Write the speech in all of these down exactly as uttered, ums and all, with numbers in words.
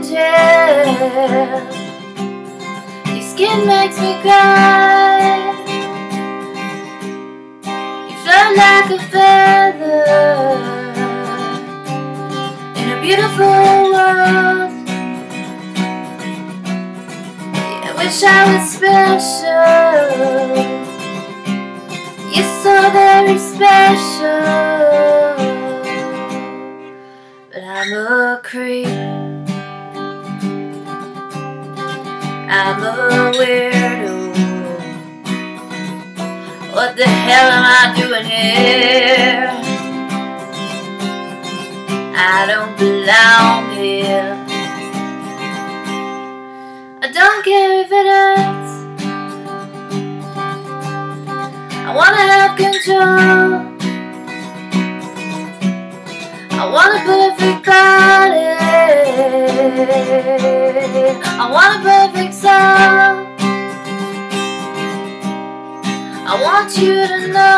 tell. Your skin makes me cry. You fly like a feather in a beautiful world. Yeah, I wish I was special. You're so very special. But I'm a creep, I'm a weirdo. What the hell am I doing here? I don't belong here. I don't care if it hurts. I wanna have control. I want a perfect body. I want a perfect soul. I want you to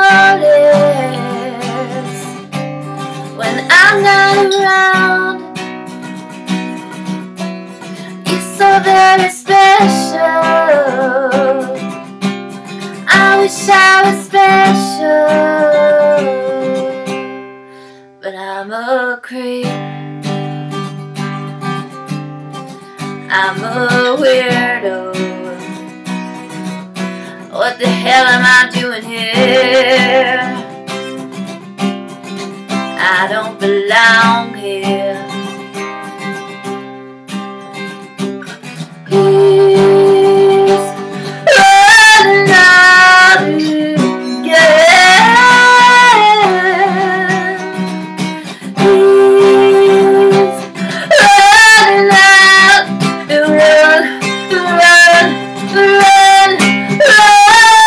notice when I'm not around. You're so very special. I wish I was special. But I'm a creep, I'm a weirdo. What the hell am I doing here? I don't belong here. He's running out again. He's running out to run, run, run, run.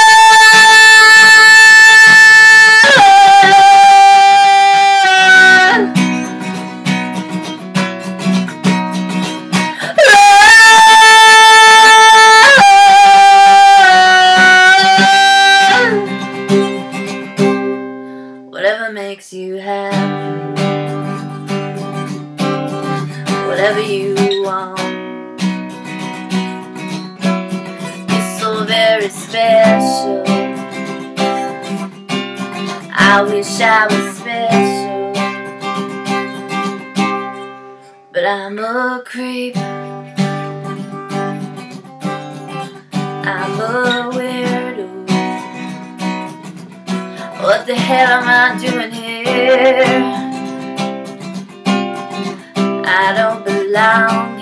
Whatever makes you happy, whatever you want. You're so very special. I wish I was special. But I'm a creep, I'm a weirdo. What the hell am I doing here? I don't belong